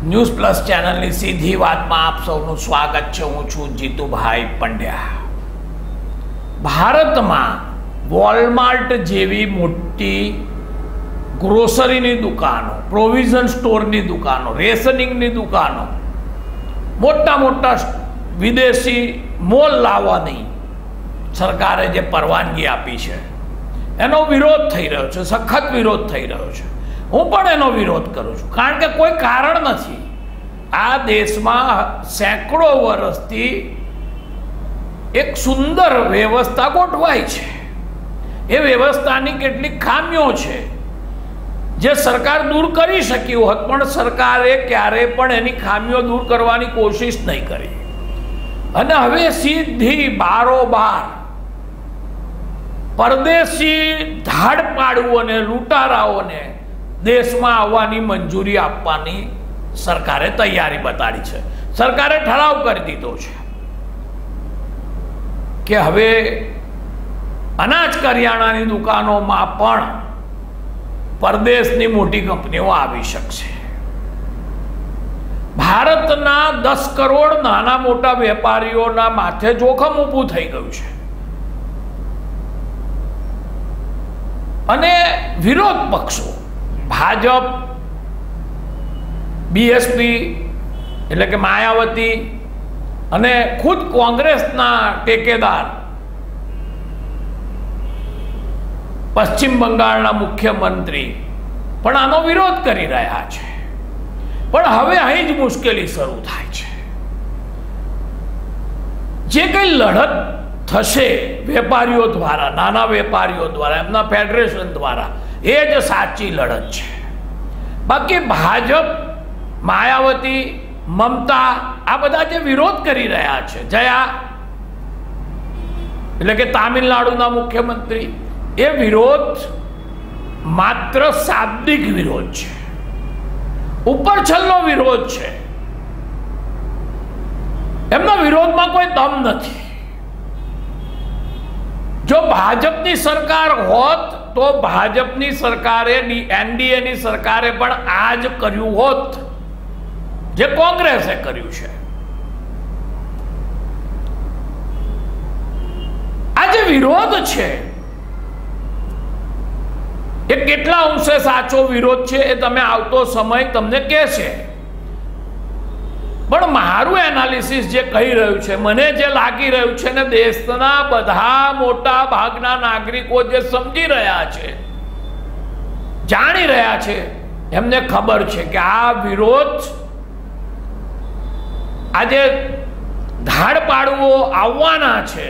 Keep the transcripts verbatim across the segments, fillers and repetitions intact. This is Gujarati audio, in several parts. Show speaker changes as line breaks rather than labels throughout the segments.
ન્યૂઝ પ્લસ ચેનલની સીધી વાતમાં આપ સૌનું સ્વાગત છે। હું છું જીતુભાઈ પંડ્યા। ભારતમાં વોલમાર્ટ જેવી મોટી ગ્રોસરીની દુકાનો, પ્રોવિઝન સ્ટોરની દુકાનો, રેશનિંગની દુકાનો, મોટા મોટા વિદેશી મોલ લાવવાની સરકારે જે પરવાનગી આપી છે એનો વિરોધ થઈ રહ્યો છે, સખત વિરોધ થઈ રહ્યો છે। હું પણ એનો વિરોધ કરું છું, કારણ કે કોઈ કારણ નથી। આ દેશમાં સેંકડો વર્ષથી એક સુંદર વ્યવસ્થા ગોઠવાઈ છે। એ વ્યવસ્થાની કેટલીક ખામીઓ છે જે સરકાર દૂર કરી શકી હોત, પણ સરકારે ક્યારેય પણ એની ખામીઓ દૂર કરવાની કોશિશ નહીં કરી અને હવે સીધી બારોબાર પરદેશી ધાડ પાડુઓને, લૂંટારાઓને દેશમાં આવવાની મંજૂરી આપવાની સરકારે તૈયારી બતાડી છે। સરકારે ઠરાવ કરી દીધો છે કે હવે અનાજ કરિયાણાની દુકાનોમાં પણ પરદેશની મોટી કંપનીઓ આવી શકશે। ભારતના દસ કરોડ નાના મોટા વેપારીઓના માથે જોખમ ઊભું થઈ ગયું છે અને વિરોધ પક્ષો ભાજપ, બીએસપી એટલે કે માયાવતી અને ખુદ કોંગ્રેસના ટેકેદાર પશ્ચિમ બંગાળના મુખ્યમંત્રી પણ આનો વિરોધ કરી રહ્યા છે। પણ હવે અહીં જ મુશ્કેલી શરૂ થાય છે। જે કઈ લડત થશે વેપારીઓ દ્વારા, નાના વેપારીઓ દ્વારા, એમના ફેડરેશન દ્વારા, એ જ સાચી લડત છે। બાકી ભાજપ, માયાવતી, મમતા આ બધા જે વિરોધ કરી રહ્યા છે, જયા એટલે કે તામિલનાડુના મુખ્યમંત્રી, એ વિરોધ માત્ર શાબ્દિક વિરોધ છે, ઉપરછલ્લો વિરોધ છે। એમના વિરોધમાં કોઈ દમ નથી। જો ભાજપની સરકાર હોત તો ભાજપની સરકારે, એનડીએની સરકારે પણ આ જ કર્યું હોત જે કોંગ્રેસે કર્યું છે। આ જે વિરોધ છે એ કેટલા અંશે સાચો વિરોધ છે એ તમે આવતો સમય તમને કહેશે, પણ મારું એનાલિસિસ જે કહી રહ્યું છે, મને જે લાગી રહ્યું છે ને દેશના બધા મોટા ભાગના નાગરિકો જે સમજી રહ્યા છે, જાણી રહ્યા છે, એમને ખબર છે કે આ વિરોધ, આજે ધાડ પાડવો આવવાના છે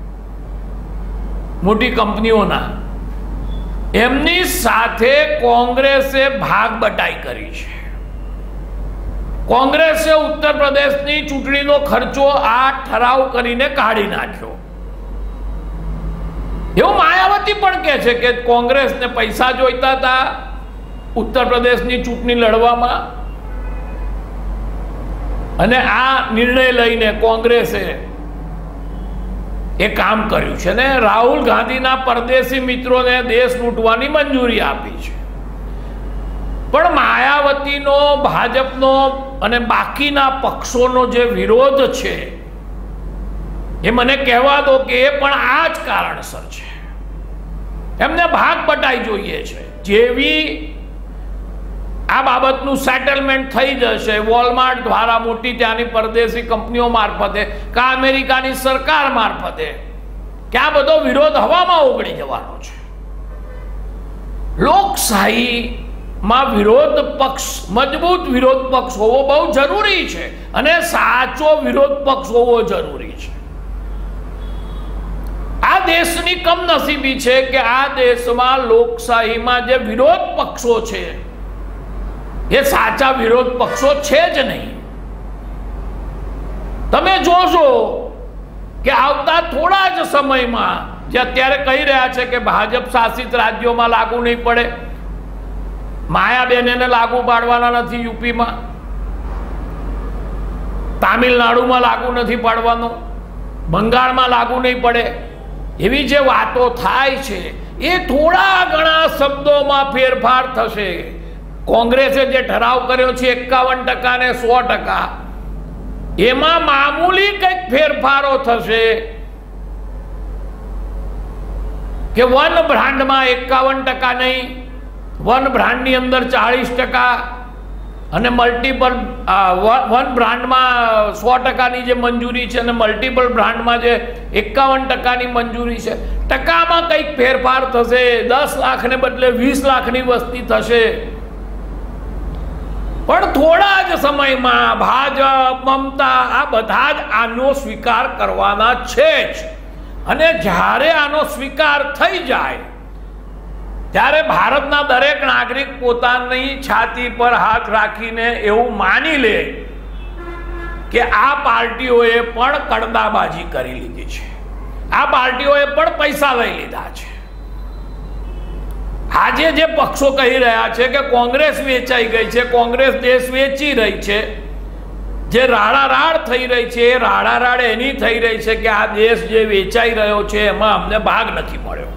મોટી કંપનીઓના, એમની સાથે કોંગ્રેસે ભાગ બટાઈ કરી છે। કોંગ્રેસે ઉત્તર પ્રદેશની ચૂંટણીનો ખર્ચો આ ઠરાવ કરીને કાઢી નાખ્યો। એવું માયાવતી પણ કહે છે કે કોંગ્રેસને પૈસા જોઈતા હતા ઉત્તર પ્રદેશની ચૂંટણી લડવામાં અને આ નિર્ણય લઈને કોંગ્રેસે એ કામ કર્યું છે ને રાહુલ ગાંધીના પરદેશી મિત્રોને દેશ લૂંટવાની મંજૂરી આપી છે। પણ માયાવતીનો, ભાજપનો અને બાકીના પક્ષોનો જે વિરોધ છે એ મને કહેવા દો કે એ પણ આ જ કારણસર છે। એમને ભાગ બટાઈ જોઈએ છે। જેવી આ બાબતનું સેટલમેન્ટ થઈ જશે વોલમાર્ટ દ્વારા, મોટી ત્યાંની પરદેશી કંપનીઓ મારફતે કે અમેરિકાની સરકાર મારફતે, કે આ બધો વિરોધ હવામાં ઓગળી જવાનો છે। લોકશાહીમાં વિરોધ પક્ષ, મજબૂત વિરોધ પક્ષ હોવો બહુ જરૂરી છે અને સાચો વિરોધ પક્ષ હોવો જરૂરી છે। આ દેશની કમનસીબી છે કે આ દેશમાં લોકશાહીમાં જે વિરોધ પક્ષો છે એ સાચા વિરોધ પક્ષો છે જ નહીં। તમે જોશો કે આવતા થોડા જ સમયમાં, જે અત્યારે કહી રહ્યા છે કે ભાજપ શાસિત રાજ્યોમાં લાગુ નહીં પડે, માયાબેન એને લાગુ પાડવાના નથી, યુપીમાં, તામિલનાડુમાં લાગુ નથી પાડવાનો, બંગાળમાં લાગુ નહીં પડે, એવી જે વાતો થાય છે એ થોડા ઘણા શબ્દોમાં ફેરફાર થશે। કોંગ્રેસે જે ઠરાવ કર્યો છે એકાવન ટકા ને સો ટકા, એમાં મામૂલી કંઈક ફેરફારો થશે કે વન બ્રાન્ડમાં એકાવન ટકા નહીં, વન બ્રાન્ડની અંદર ચાળીસ ટકા અને મલ્ટિપલ વન બ્રાન્ડમાં સો ટકાની જે મંજૂરી છે અને મલ્ટિપલ બ્રાન્ડમાં જે એકાવન ટકાની મંજૂરી છે, ટકામાં કંઈક ફેરફાર થશે. દસ લાખને બદલે વીસ લાખની વસ્તી થશે. પણ થોડા જ સમયમાં ભાજપ, મમતા આ બધા જ આનો સ્વીકાર કરવાના છે જ. અને જ્યારે આનો સ્વીકાર થઈ જાય ત્યારે ભારતના દરેક નાગરિક પોતાની છાતી પર હાથ રાખીને એવું માની લે કે આ પાર્ટીઓએ પણ કડદાબાજી કરી લીધી છે, આ પાર્ટીઓએ પણ પૈસા લઈ લીધા છે. આજે જે પક્ષો કહી રહ્યા છે કે કોંગ્રેસ વેચાઈ ગઈ છે, કોંગ્રેસ દેશ વેચી રહી છે, જે રાડારાડ થઈ રહી છે એ રાડારાડ એની થઈ રહી છે કે આ દેશ જે વેચાઈ રહ્યો છે એમાં અમને ભાગ નથી મળ્યો.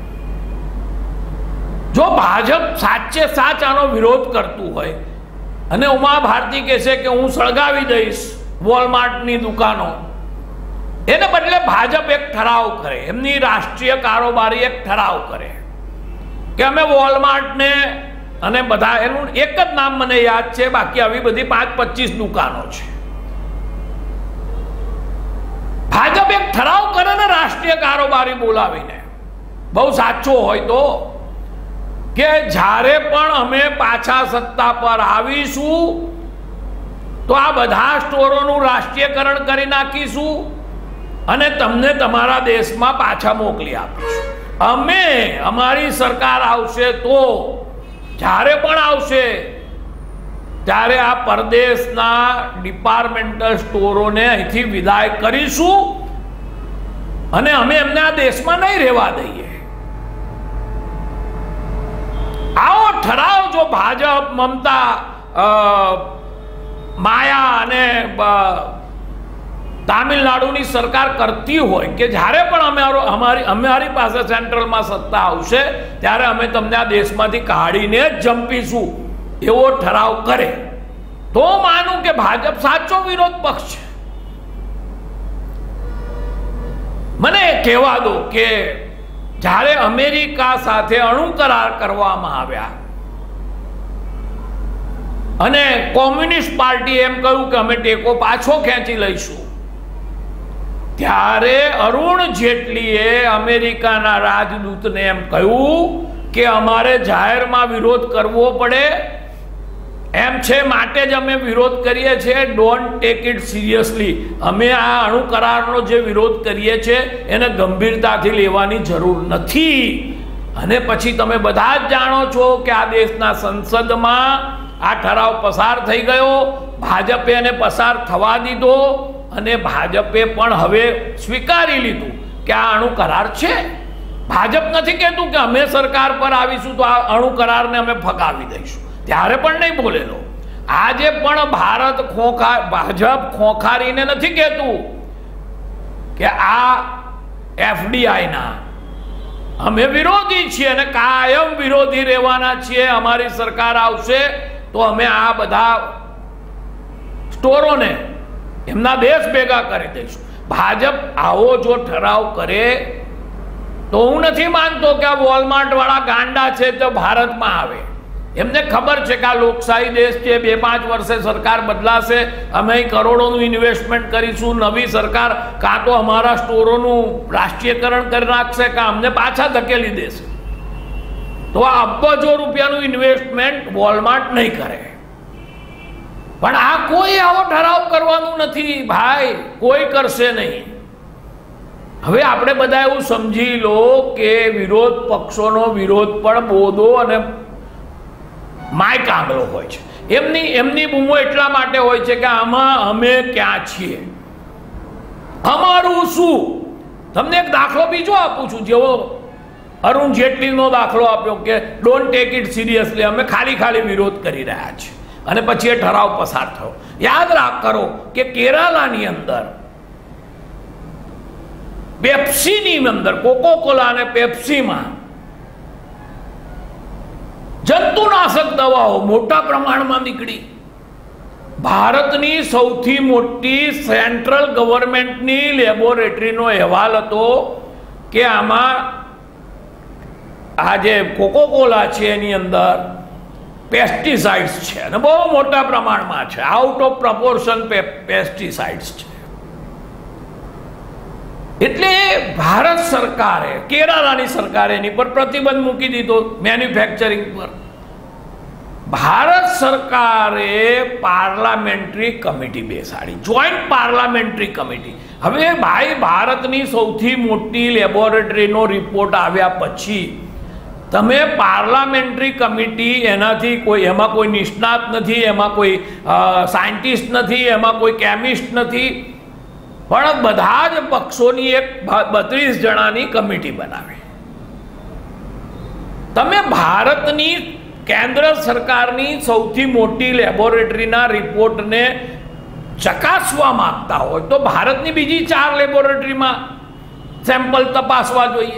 જો ભાજપ સાચે સાચ આનો વિરોધ કરતું હોય અને ઉમા ભારતી કહેશે કે હું સળગાવી દઈશ વોલમાર્ટની દુકાનો, એને બદલે ભાજપ એક ઠરાવ કરે, એમની રાષ્ટ્રીય કારોબારી એક ઠરાવ કરે કે અમે વોલમાર્ટને અને બધા, એનું એક જ નામ મને યાદ છે, બાકી આવી બધી પાંચ પચીસ દુકાનો છે. ભાજપ એક ઠરાવ કરે ને રાષ્ટ્રીય કારોબારી બોલાવીને, બહુ સાચો હોય તો, કે જ્યારે પણ અમે પાછા સત્તા પર આવીશું તો આ બધા સ્ટોરોનું રાષ્ટ્રીયકરણ કરી નાખીશું અને તમને તમારા દેશમાં પાછા મોકલી આપીશું. અમે અમારી સરકાર આવશે તો જ્યારે પણ આવશે ત્યારે આ પરદેશના ડિપાર્ટમેન્ટલ સ્ટોરોને અહીંથી વિદાય કરીશું અને અમે એમને આ દેશમાં નહીં રહેવા દઈએ. આવો ઠરાવ જો ભાજપ, મમતા, માયા અને તામિલનાડુની સરકાર કરતી હોય કે જ્યારે પણ અમે અમારી અમારી પાસે સેન્ટ્રલમાં સત્તા આવશે ત્યારે અમે તમને આ દેશમાંથી કાઢીને જ જંપીશું, એવો ઠરાવ કરે તો માનું કે ભાજપ સાચો વિરોધ પક્ષ છે. મને કહેવા દો કે જ્યારે અમેરિકા સાથે અણુ કરાર કરવામાં આવ્યા અને કોમ્યુનિસ્ટ પાર્ટી એમ કહ્યું કે અમે ટેકો પાછો ખેંચી લઈશું, ત્યારે અરુણ જેટલીએ અમેરિકાના રાજદૂતને એમ કહ્યું કે અમારે જાહેરમાં વિરોધ કરવો પડે એમ છે, માટે જ અમે વિરોધ કરીએ છીએ. Don't take it seriously. અમે આ અણુ કરારનો જે વિરોધ કરીએ છીએ એને ગંભીરતાથી લેવાની જરૂર નથી. અને પછી તમે બધા જ જાણો છો કે આ દેશના સંસદમાં આ ઠરાવ પસાર થઈ ગયો, ભાજપે એને પસાર થવા દીધો અને ભાજપે પણ હવે સ્વીકારી લીધું કે આ અણુ કરાર છે. ભાજપ નથી કહેતું કે અમે સરકાર પર આવીશું તો આ અણુ કરારને અમે ફગાવી દઈશું, ત્યારે પણ નહીં બોલેલો. આજે પણ ભારત ખોખા ભાજપ ખોખારીને નથી કહેતું કે આ એફડીઆઈના અમે વિરોધી છીએ અને કાયમ વિરોધી રહેવાના છીએ, અમારી સરકાર આવશે તો અમે આ બધા સ્ટોરોને એમના દેશ ભેગા કરી દઈશું. ભાજપ આવો જો ઠરાવ કરે તો હું નથી માનતો કે આ વોલમાર્ટ વાળા ગાંડા છે તો ભારતમાં આવે. એમને ખબર છે કે આ લોકશાહી દેશ છે, બે પાંચ વર્ષે સરકાર બદલાશે, અમે કરોડોનું ઇન્વેસ્ટમેન્ટ કરીશું, નવી સરકાર કાં તો અમારા સ્ટોરોનું રાષ્ટ્રીયકરણ કરી નાખશે કાં અમને પાછા ધકેલી દેશે. તો આ અબજો રૂપિયાનું ઇન્વેસ્ટમેન્ટ વોલમાર્ટ નહીં કરે. પણ આ કોઈ આવો ઠરાવ કરવાનું નથી ભાઈ, કોઈ કરશે નહીં. હવે આપણે બધા એવું સમજી લો કે વિરોધ પક્ષોનો વિરોધ પણ બોધો અને માય કાંગલો હોય છે. એમની એમની બૂમો એટલા માટે હોય છે કે આમાં અમે ક્યાં છીએ, અમારું શું. તમને એક દાખલો બીજો આપું છું, જેવો અરુણ જેટલીનો દાખલો આપ્યો કે ડોન્ટ ટેક ઇટ સિરિયસલી, અમે ખાલી ખાલી વિરોધ કરી રહ્યા છીએ અને પછી એ ઠરાવ પસાર થયો. યાદ રાખ કરો કે કેરાલાની અંદર પેપ્સીની અંદર, કોકો કોલા અને પેપ્સીમાં જંતુનાશક દવાઓ મોટા પ્રમાણમાં નીકળી. ભારતની સૌથી મોટી સેન્ટ્રલ ગવર્મેન્ટની લેબોરેટરીનો અહેવાલ હતો કે આમાં આ જે કોકોકોલા છે એની અંદર પેસ્ટિસાઇડ્સ છે અને બહુ મોટા પ્રમાણમાં છે, આઉટ ઓફ પ્રપોર્શન પેસ્ટિસાઇડ્સ છે. એટલે ભારત સરકારે, કેરાલાની સરકારે એની પર પ્રતિબંધ મૂકી દીધો મેન્યુફેક્ચરિંગ પર. ભારત સરકારે પાર્લામેન્ટરી કમિટી બેસાડી, જોઈન્ટ પાર્લામેન્ટરી કમિટી. હવે ભાઈ, ભારતની સૌથી મોટી લેબોરેટરીનો રિપોર્ટ આવ્યા પછી તમે પાર્લામેન્ટરી કમિટી, એનાથી કોઈ, એમાં કોઈ નિષ્ણાત નથી, એમાં કોઈ સાયન્ટિસ્ટ નથી, એમાં કોઈ કેમિસ્ટ નથી, પણ બધા જ પક્ષોની એક બત્રીસ જણાની કમિટી બનાવી. તમે ભારતની કેન્દ્ર સરકારની સૌથી મોટી લેબોરેટરીના રિપોર્ટને ચકાસવા માંગતા હોય તો ભારતની બીજી ચાર લેબોરેટરીમાં સેમ્પલ તપાસવા જોઈએ.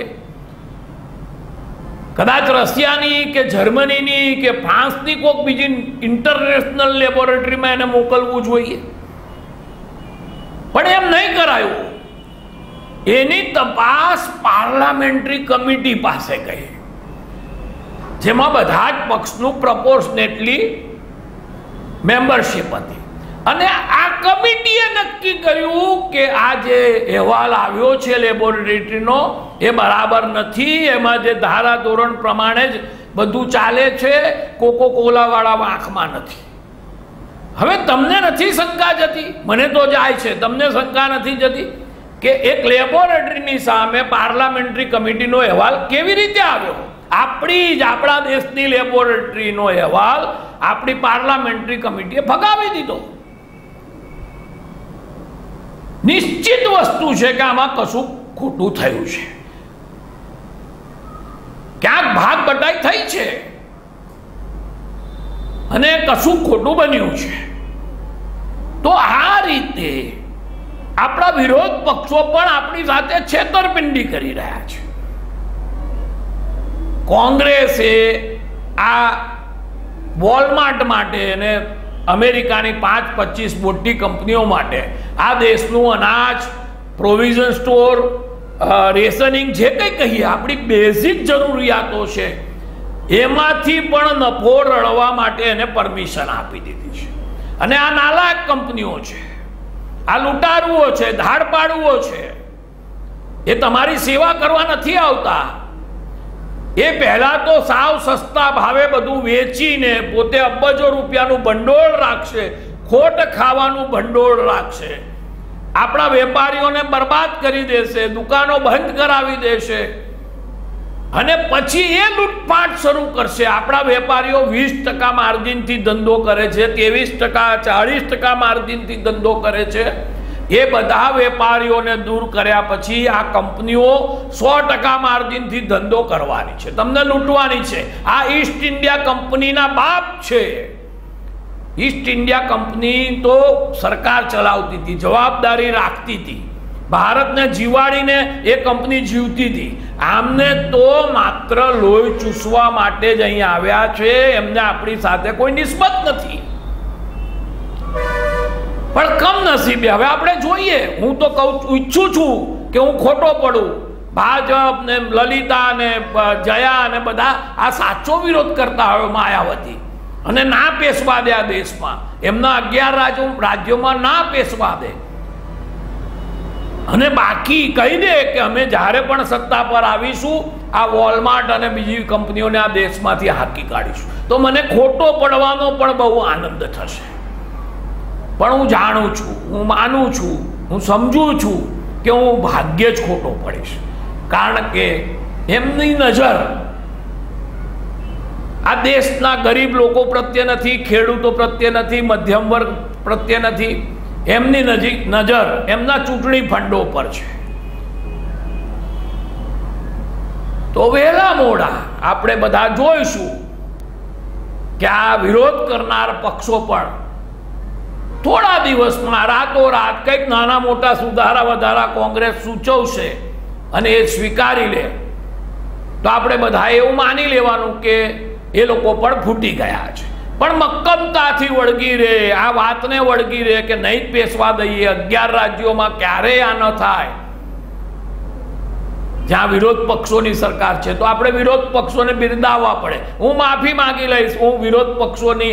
કદાચ રશિયાની કે જર્મનીની કે ફ્રાન્સની કોઈક બીજી ઇન્ટરનેશનલ લેબોરેટરીમાં એને મોકલવું જોઈએ, પણ એમ નહીં કરાયું. એની તપાસ પાર્લામેન્ટરી કમિટી પાસે ગઈ, જેમાં બધા જ પક્ષનું પ્રપોર્શનેટલી મેમ્બરશિપ હતી. અને આ કમિટીએ નક્કી કર્યું કે આ જે અહેવાલ આવ્યો છે લેબોરેટરીનો એ બરાબર નથી, એમાં જે ધારા ધોરણ પ્રમાણે જ બધું ચાલે છે, કોકોકોલા વાળા વાંખમાં નથી. હવે તમને નથી શંકા જતી? મને તો જાય છે. તમને શંકા નથી જતી કે એક લેબોરેટરીની સામે પાર્લામેન્ટરી કમિટીનો અહેવાલ કેવી રીતે આવ્યો? આપણી જ આપણા દેશની લેબોરેટરીનો અહેવાલ આપણી પાર્લામેન્ટરી કમિટીએ ફગાવી દીધો. નિશ્ચિત વસ્તુ છે કે આમાં કશું ખોટું થયું છે, ક્યાંક ભાગ બટાઈ થઈ છે અને કશું ખોટું બન્યું છે. તો આ રીતે આપણા વિરોધ પક્ષો પણ આપણી સાથે છેતરપિંડી કરી રહ્યા છે. કોંગ્રેસે આ વોલમાર્ટ માટે અને અમેરિકાની પાંચ પચીસ મોટી કંપનીઓ માટે આ દેશનું અનાજ, પ્રોવિઝન સ્ટોર, રેશનિંગ, જે કંઈ કહીએ આપણી બેઝિક જરૂરિયાતો છે, એમાંથી પણ નફો રળવા માટે એને પરમિશન આપી દીધી છે. અને આ નાલાયક કંપનીઓ છે, આ લૂંટારુઓ છે, ધાડપાડુઓ છે, એ તમારી સેવા કરવા નથી આવતા. એ પહેલા તો સાવ સસ્તા ભાવે બધું વેચીને પોતે અબજો રૂપિયાનું ભંડોળ રાખશે, ખોટ ખાવાનું ભંડોળ રાખશે, આપણા વેપારીઓને બરબાદ કરી દેશે, દુકાનો બંધ કરાવી દેશે અને પછી એ લૂંટફાટ શરૂ કરશે. આપણા વેપારીઓ વીસ ટકા માર્જિનથી ધંધો કરે છે, ત્રેવીસ ટકા ચાળીસ ટકા માર્જિનથી ધંધો કરે છે. એ બધા વેપારીઓને દૂર કર્યા પછી આ કંપનીઓ સો ટકા માર્જિનથી ધંધો કરવાની છે, તમને લૂંટવાની છે. આ ઈસ્ટ ઇન્ડિયા કંપનીના બાપ છે. ઈસ્ટ ઇન્ડિયા કંપની તો સરકાર ચલાવતી હતી, જવાબદારી રાખતી હતી, ભારતને જીવાડીને એ કંપની જીવતી હતી. આમને તો માત્ર લોહી ચૂસવા માટે જ અહીં આવ્યા છે, એમને આપણી સાથે કોઈ નિસ્બત નથી. પણ કમનસીબે હવે આપણે જોઈએ. હું તો કહું ઈચ્છું છું કે હું ખોટો પડું. ભાજપ ને લલિતા ને જયા ને બધા આ સાચો વિરોધ કરતા હોય માયાવતી, અને ના પેશવા દે આ દેશમાં, એમના અગિયાર રાજ્યો રાજ્યોમાં ના પેશવા દે, અને બાકી કહી દે કે અમે જ્યારે પણ સત્તા પર આવીશું આ વોલમાર્ટ અને બીજી કંપનીઓને આ દેશમાંથી હાંકી કાઢીશું. તો મને ખોટો પડવાનો પણ બહુ આનંદ થશે. પણ હું જાણું છું, હું માનું છું, હું સમજું છું કે હું ભાગ્યે જ ખોટો પડીશ. કારણ કે એમની નજર આ દેશના ગરીબ લોકો પ્રત્યે નથી, ખેડૂતો પ્રત્યે નથી, મધ્યમ વર્ગ પ્રત્યે નથી. એમની નજીક નજર એમના ચૂંટણી ફંડો પર છે. તો વહેલા મોડા આપણે બધા જોઈશું કે આ વિરોધ કરનાર પક્ષો પણ થોડા દિવસમાં રાતોરાત કંઈક નાના મોટા સુધારા વધારા કોંગ્રેસ સૂચવશે અને એ સ્વીકારી લે તો આપણે બધા એવું માની લેવાનું કે એ લોકો પણ ફૂટી ગયા છે. પણ મક્કમતાથી વળગી રહે, આ વાતને વળગી રહે કે નહીં જ પેશવા દઈએ. અગિયાર રાજ્યોમાં ક્યારેય આ ન થાય. જ્યાં વિરોધ પક્ષોની સરકાર છે તો આપણે વિરોધ પક્ષોને બિરદાવવા પડે. હું માફી માંગી લઈશ, હું વિરોધ પક્ષોની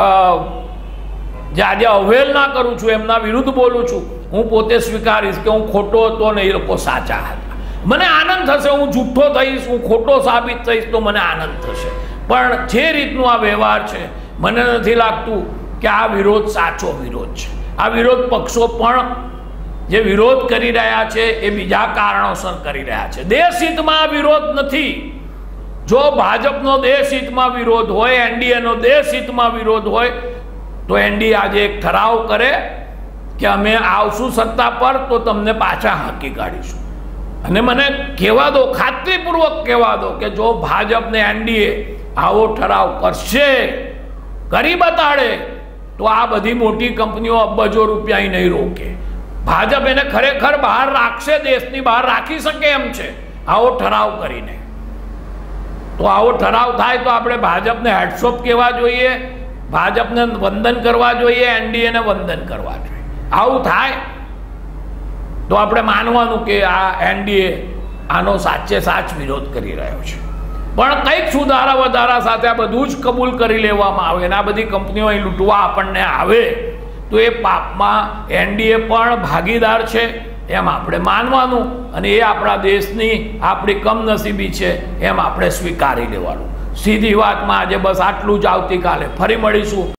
જે આજે અવહેલના કરું છું, એમના વિરુદ્ધ બોલું છું. હું પોતે સ્વીકારીશ કે હું ખોટો હતો ને એ લોકો સાચા હતા. મને આનંદ થશે, હું જૂઠો થઈશ, હું ખોટો સાબિત થઈશ તો મને આનંદ થશે. પણ જે રીતનું આ વ્યવહાર છે, મને નથી લાગતું કે આ વિરોધ સાચો વિરોધ છે. આ વિરોધ પક્ષો પણ જે વિરોધ કરી રહ્યા છે એ બીજા કારણોસર કરી રહ્યા છે. દેશ હિતમાં વિરોધ નથી. જો ભાજપનો દેશ હિતમાં વિરોધ હોય, એનડીએનો દેશ હિતમાં વિરોધ હોય તો એનડીએ આજે એક ઠરાવ કરે કે અમે આવશું સત્તા પર તો તમને પાછા હાંકી કાઢીશું. અને મને કહેવા દો, ખાતરીપૂર્વક કહેવા દો કે જો ભાજપ ને એનડીએ આવો ઠરાવ કરશે, કરી બતાડે, તો આ બધી મોટી કંપનીઓ અબજો રૂપિયા નહીં રોકે. ભાજપ એને ખરેખર બહાર રાખશે, દેશની બહાર રાખી શકે એમ છે આવો ઠરાવ કરીને. તો આવો ઠરાવ થાય તો આપણે ભાજપને હેડસોપ કહેવા જોઈએ, ભાજપને વંદન કરવા જોઈએ, એનડીએને વંદન કરવા જોઈએ. આવું થાય તો આપણે માનવાનું કે આ એનડીએ આનો સાચે સાચ વિરોધ કરી રહ્યો છે. પણ કંઈક સુધારા વધારા સાથે આ બધું જ કબૂલ કરી લેવામાં આવે અને આ બધી કંપનીઓ અહીં લૂંટવા આપણને આવે તો એ પાપમાં એનડીએ પણ ભાગીદાર છે એમ આપણે માનવાનું, અને એ આપણા દેશની આપણી કમનસીબી છે એમ આપણે સ્વીકારી લેવાનું. સીધી વાતમાં આજે બસ આટલું જ. આવતીકાલે ફરી મળીશું.